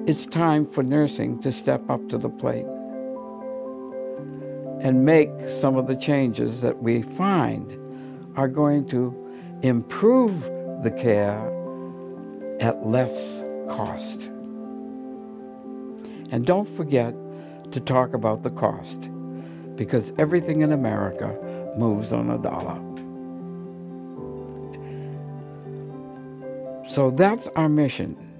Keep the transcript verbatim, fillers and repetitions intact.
it's time for nursing to step up to the plate and make some of the changes that we find are going to improve the care at less cost. And don't forget to talk about the cost, because everything in America moves on a dollar. So that's our mission.